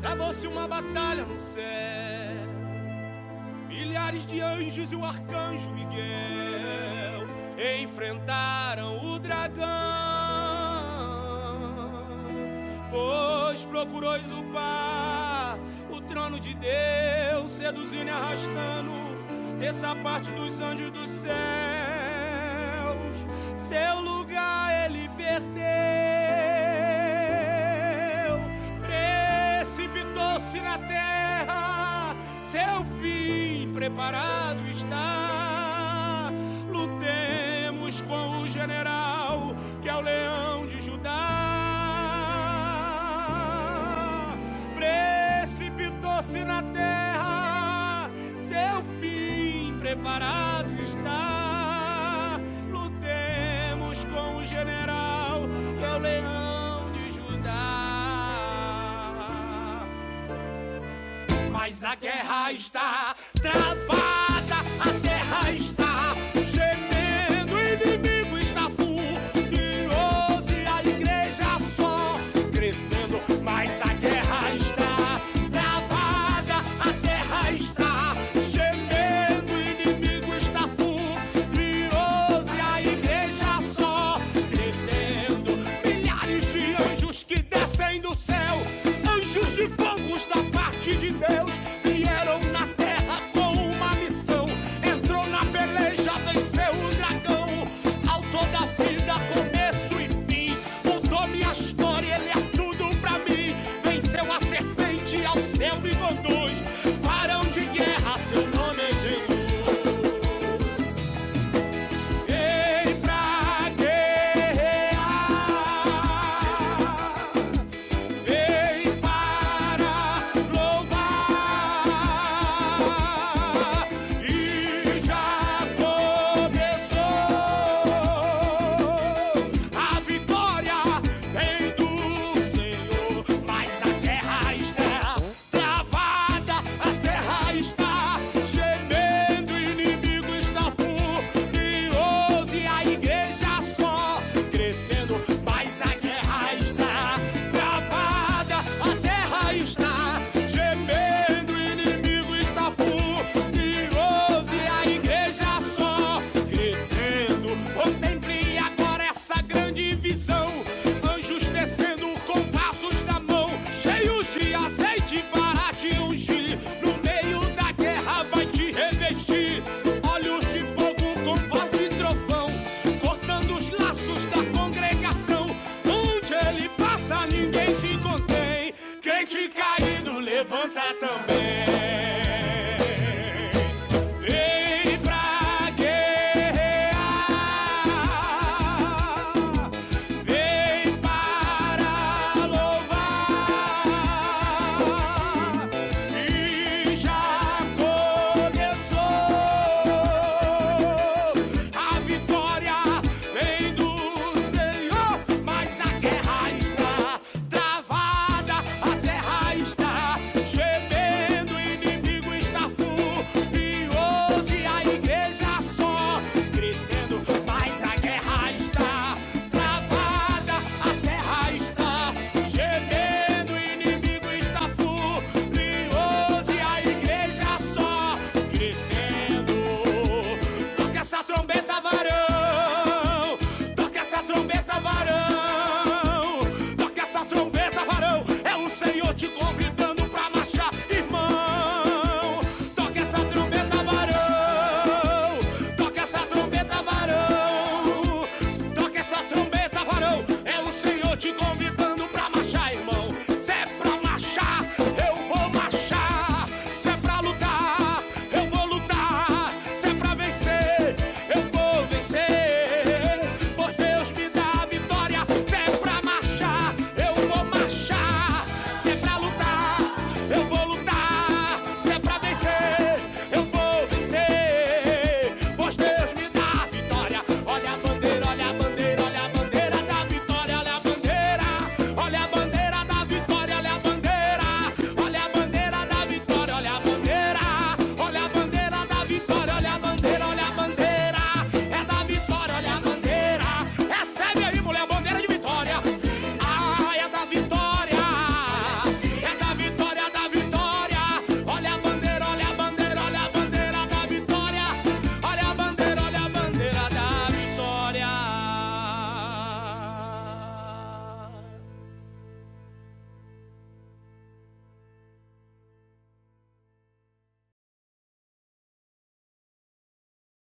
travou-se uma batalha no céu. Milhares de anjos e o arcanjo Miguel enfrentaram o dragão, pois procurou usurpar o trono de Deus, seduzindo e arrastando essa parte dos anjos dos céus. Seu lugar ele perdeu, precipitou-se na terra, seu fim preparado está. Lutemos com o general, que é o leão de Judá. Precipitou-se na terra, seu fim preparado está. Lutemos com o general, que é o leão de Judá. Mas a guerra está travada, a terra está gemendo, o inimigo está furioso e a igreja só crescendo. Mas a guerra está travada, a terra está gemendo, o inimigo está furioso e a igreja só crescendo. Milhares de anjos que descem do céu, anjos de fogos da parte de Deus, vieram na terra com uma missão. Entrou na peleja, venceu o dragão, autor da vida, começo e fim. Mudou minha história, ele é tudo pra mim. Venceu a serpente, ao céu me conduz. Varão de guerra, seu nome é Jesus. Vem pra guerrear, vem para louvar, e já começou. A vitória vem do Senhor. Mas a guerra está travada, a terra está gemendo, o inimigo está furioso e a igreja só crescendo. Mas a guerra está travada, a terra está gemendo, o inimigo está furioso e a igreja só crescendo. Contemple agora essa grande visão, anjos descendo com vasos na mão, cheios de azeite para te ungir. No meio da guerra vai te revestir, olhos de fogo com voz de trovão, cortando os laços da congregação. Onde ele passa ninguém se contém, crente caído levanta também.